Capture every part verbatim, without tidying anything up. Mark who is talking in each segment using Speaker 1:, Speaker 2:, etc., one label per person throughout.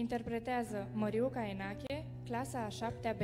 Speaker 1: Interpretează Măriuca Enache, clasa a șaptea B.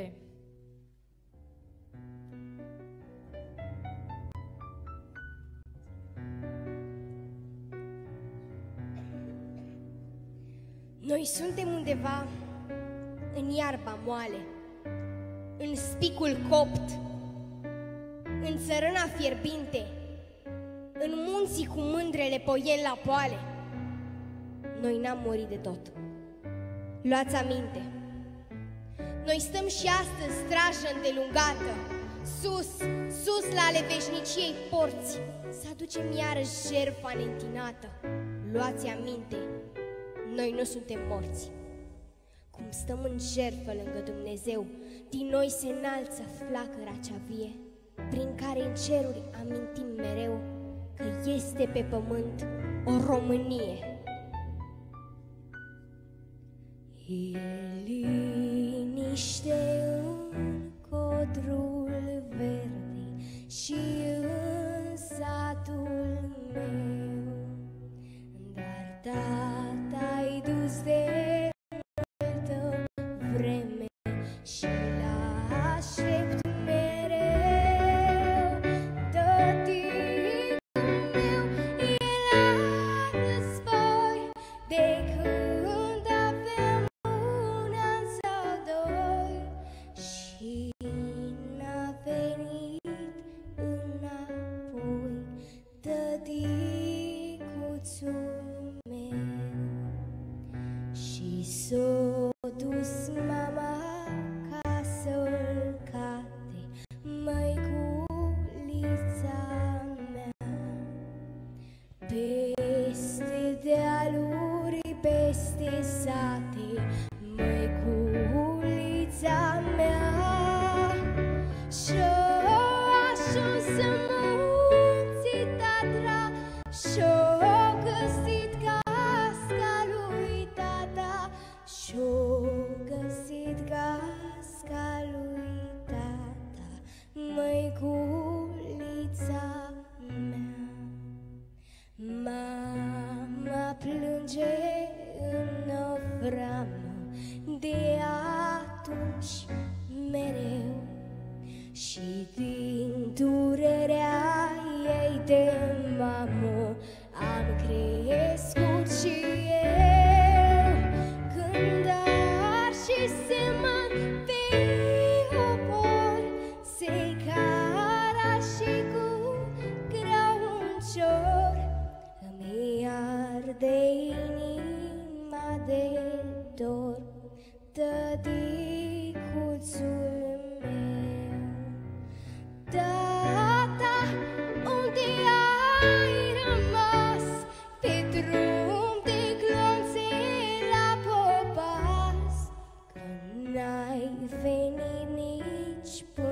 Speaker 2: Noi suntem undeva în iarba moale, în spicul copt, în țărâna fierbinte, în munții cu mândrele poieni la poale. Noi n-am murit de tot. Luați aminte, noi stăm și astăzi strajă îndelungată, sus, sus la ale veșniciei porți, să aducem iarăși jertfa neîntinată. Luați aminte, noi nu suntem morți. Cum stăm în jertfă lângă Dumnezeu, din noi se înalță flacăra cea vie, prin care în ceruri amintim mereu că este pe pământ o Românie. E liniște în codrul verde și în satul meu, dar tata-i dus de multă vreme și l-aștept mereu. Tăticul meu e la război de când aveam un an sau doi și n-a venit înapoi tăticuțul meu. Și s-o dus mama ca să-l cate măiculița mea, peste dealuri, peste sate, măiculița mea. Și-o ajuns în munții Tatra și-o găsit casca lui tata, și-o găsit casca lui tata, măiculița mea. Mama plânge în vramă de atunci mereu și din durerea ei de mamă am crescut și eu. Când arși se măn pe opor, se cara și cu grauncior, îmi arde inima de dor, tăticuțul meu. Tata, unde ai rămas pe drum de glonțe la Popas, că n-ai venit nici până